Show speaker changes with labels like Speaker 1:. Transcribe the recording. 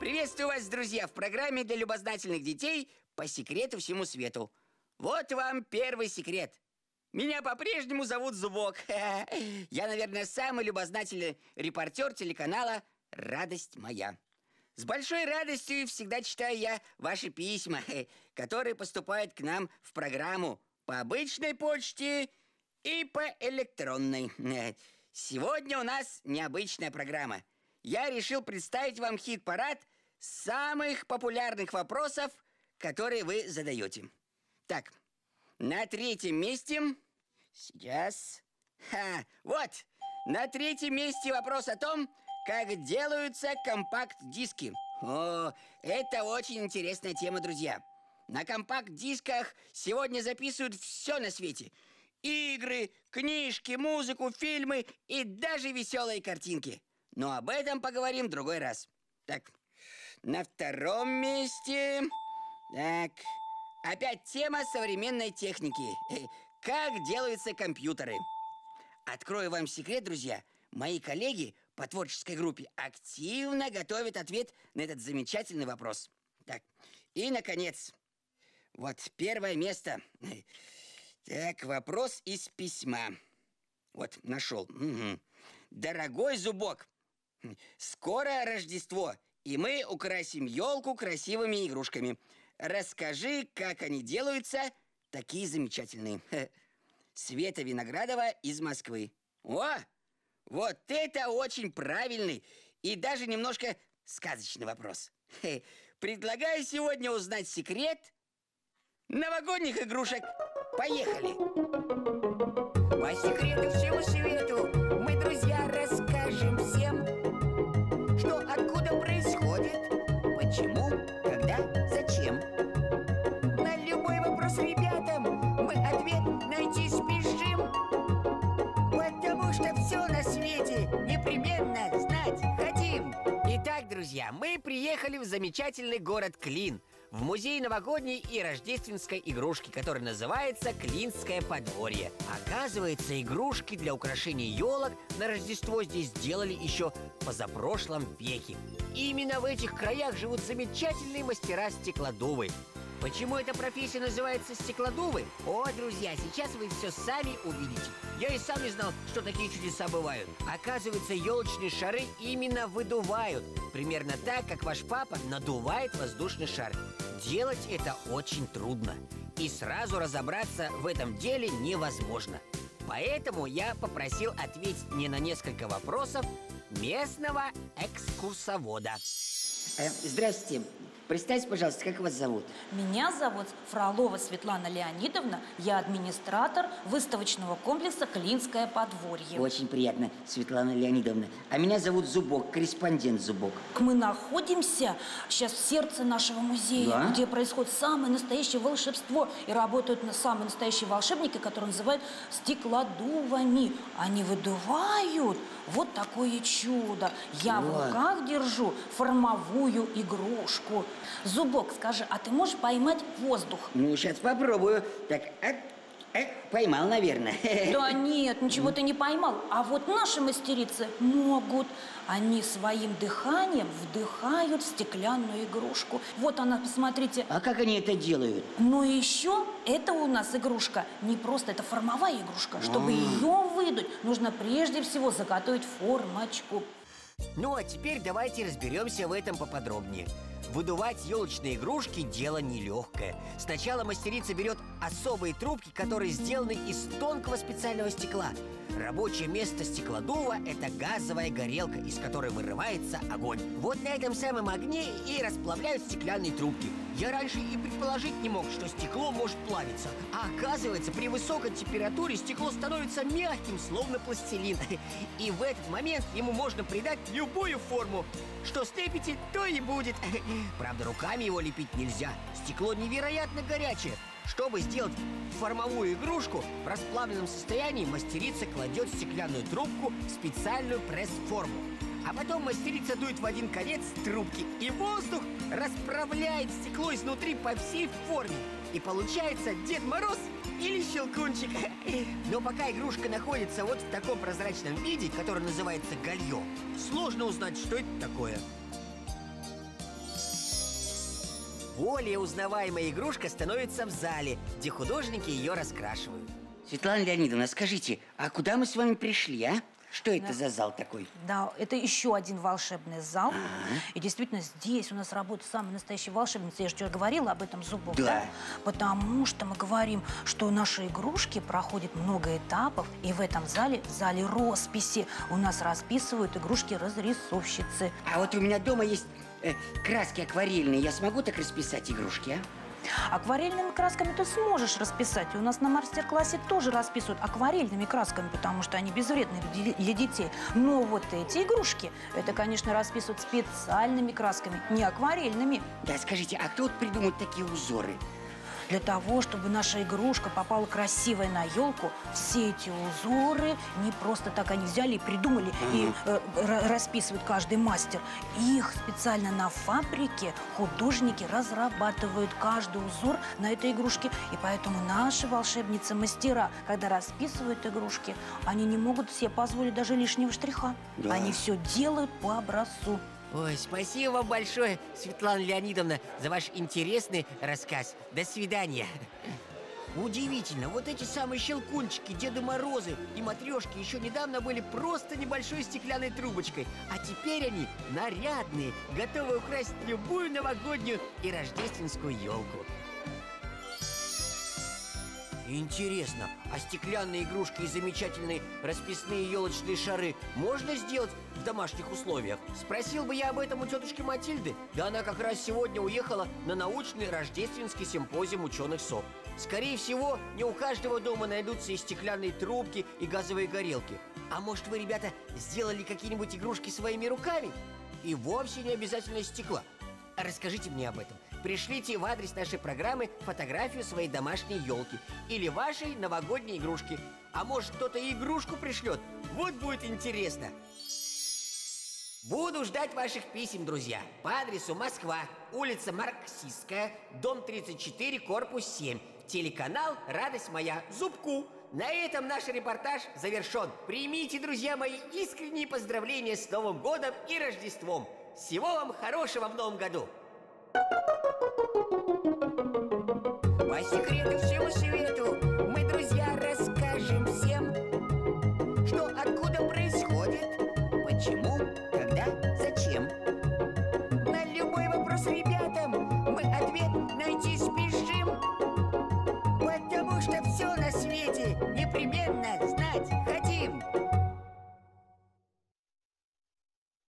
Speaker 1: Приветствую вас, друзья, в программе для любознательных детей «По секрету всему свету». Вот вам первый секрет. Меня по-прежнему зовут Зубок. Я, наверное, самый любознательный репортер телеканала «Радость моя». С большой радостью всегда читаю я ваши письма, которые поступают к нам в программу по обычной почте и по электронной. Сегодня у нас необычная программа. Я решил представить вам хит-парад самых популярных вопросов, которые вы задаете. Так, на третьем месте... Сейчас... вот! На третьем месте вопрос о том, как делаются компакт-диски. О, это очень интересная тема, друзья. На компакт-дисках сегодня записывают все на свете. Игры, книжки, музыку, фильмы и даже веселые картинки. Но об этом поговорим в другой раз. Так, на втором месте... Так, опять тема современной техники. Как делаются компьютеры. Открою вам секрет, друзья. Мои коллеги по творческой группе активно готовят ответ на этот замечательный вопрос. Так, и, наконец, вот первое место. Так, вопрос из письма. Вот, нашел. Угу. Дорогой Зубок, скоро Рождество, и мы украсим елку красивыми игрушками. Расскажи, как они делаются, такие замечательные. Света Виноградова из Москвы. О, вот это очень правильный и даже немножко сказочный вопрос. Предлагаю сегодня узнать секрет новогодних игрушек. Поехали! По секрету всему свету мы, друзья, расскажем всем, что откуда происходит, почему, когда, зачем. На любой вопрос ребятам мы ответ найти спешим, потому что все на свете непременно знать хотим. Итак, друзья, мы приехали в замечательный город Клин, в музей новогодней и рождественской игрушки, который называется Клинское подворье. Оказывается, игрушки для украшения елок на Рождество здесь делали еще в позапрошлом веке. И именно в этих краях живут замечательные мастера стеклодувы. Почему эта профессия называется стеклодувы? О, друзья, сейчас вы все сами увидите. Я и сам не знал, что такие чудеса бывают. Оказывается, елочные шары именно выдувают. Примерно так, как ваш папа надувает воздушный шар. Делать это очень трудно. И сразу разобраться в этом деле невозможно. Поэтому я попросил ответить мне на несколько вопросов местного экскурсовода. Здравствуйте. Представьте, пожалуйста, как вас зовут?
Speaker 2: Меня зовут Фролова Светлана Леонидовна. Я администратор выставочного комплекса «Клинское подворье».
Speaker 1: Очень приятно, Светлана Леонидовна. А меня зовут Зубок, корреспондент Зубок.
Speaker 2: Мы находимся сейчас в сердце нашего музея, да? Где происходит самое настоящее волшебство. И работают самые настоящие волшебники, которые называют стеклодувами. Они выдувают вот такое чудо. Я в руках держу формовую игрушку. Зубок, скажи, а ты можешь поймать воздух?
Speaker 1: Ну, сейчас попробую. Так, поймал, наверное.
Speaker 2: Да нет, ничего ты не поймал. А вот наши мастерицы могут. Они своим дыханием вдыхают в стеклянную игрушку. Вот она, посмотрите.
Speaker 1: А как они это делают?
Speaker 2: Но еще это у нас игрушка не просто, это формовая игрушка. Чтобы ее выдуть, нужно прежде всего заготовить формочку. Ну, а теперь давайте разберемся в этом поподробнее. Выдувать елочные игрушки – дело нелегкое. Сначала мастерица берет особые трубки, которые сделаны из тонкого специального стекла. Рабочее место стеклодува – это газовая горелка, из которой вырывается огонь. Вот на этом самом огне и расплавляют стеклянные трубки. Я раньше и предположить не мог, что стекло может плавиться. А оказывается, при высокой температуре стекло становится мягким, словно пластилин. И в этот момент ему можно придать любую форму. Что слепите, то и будет. Правда, руками его лепить нельзя. Стекло невероятно горячее. Чтобы сделать формовую игрушку, в расплавленном состоянии мастерица кладет стеклянную трубку в специальную пресс-форму. А потом мастерица дует в один конец трубки, и воздух расправляет стекло изнутри по всей форме. И получается Дед Мороз или Щелкунчик. Но пока игрушка находится вот в таком прозрачном виде, который называется гальё, сложно узнать, что это такое.
Speaker 3: более узнаваемая игрушка становится в зале, где художники ее раскрашивают.
Speaker 1: Светлана Леонидовна, скажите, а куда мы с вами пришли, а? Что это за зал такой?
Speaker 2: Да, это еще один волшебный зал. И действительно, здесь у нас работает самый настоящий волшебница. Я же тебе говорила об этом, Зубов, да? Потому что мы говорим, что наши игрушки проходят много этапов. И в этом зале, в зале росписи, у нас расписывают игрушки-разрисовщицы.
Speaker 1: А вот у меня дома есть краски акварельные. Я смогу так расписать игрушки, а?
Speaker 2: Акварельными красками ты сможешь расписать. И у нас на мастер-классе тоже расписывают акварельными красками, потому что они безвредны для детей. Но вот эти игрушки, это, конечно, расписывают специальными красками, не акварельными.
Speaker 1: Да, скажите, а кто вот придумает такие узоры?
Speaker 2: Для того, чтобы наша игрушка попала красивой на елку, все эти узоры не просто так они взяли и придумали, и расписывает каждый мастер. Их специально на фабрике художники разрабатывают каждый узор на этой игрушке. И поэтому наши волшебницы-мастера, когда расписывают игрушки, они не могут себе позволить даже лишнего штриха.
Speaker 1: Да.
Speaker 2: Они все делают по образцу.
Speaker 3: Ой, спасибо вам большое, Светлана Леонидовна, за ваш интересный рассказ. До свидания. Удивительно, вот эти самые Щелкунчики, Деды Морозы и Матрешки еще недавно были просто небольшой стеклянной трубочкой. А теперь они нарядные, готовы украсть любую новогоднюю и рождественскую елку. Интересно, а стеклянные игрушки и замечательные расписные елочные шары можно сделать в домашних условиях? Спросил бы я об этом у тетушки Матильды. Да она как раз сегодня уехала на научный рождественский симпозиум ученых СОП. Скорее всего, не у каждого дома найдутся и стеклянные трубки, и газовые горелки. А может, вы, ребята, сделали какие-нибудь игрушки своими руками? И вовсе не обязательно из стекла. Расскажите мне об этом. Пришлите в адрес нашей программы фотографию своей домашней елки или вашей новогодней игрушки. А может, кто-то и игрушку пришлет? Вот будет интересно. Буду ждать ваших писем, друзья. По адресу Москва, улица Марксистская, дом 34, корпус 7. Телеканал «Радость моя», Зубку. На этом наш репортаж завершен. Примите, друзья мои, искренние поздравления с Новым годом и Рождеством. Всего вам хорошего в Новом году! По секрету всему свету мы, друзья, расскажем всем.